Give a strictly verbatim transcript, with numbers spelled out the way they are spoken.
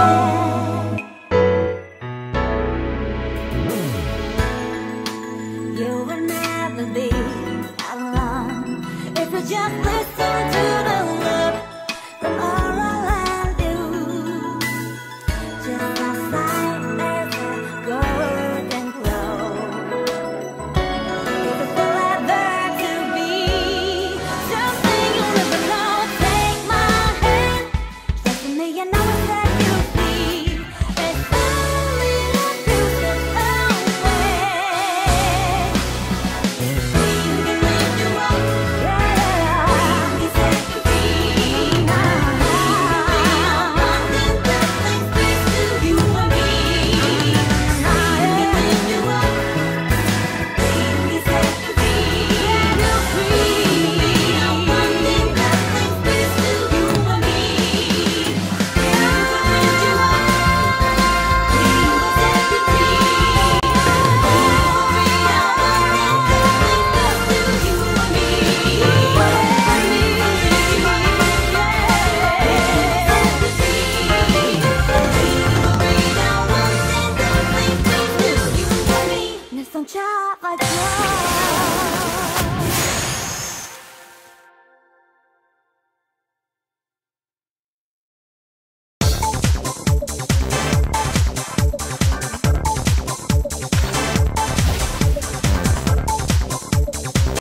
You will never be alone if you just listen to the love from all around you. Just outside there's a golden glow. If it's forever to be something you never know, take my hand. Trust me, you know it's that you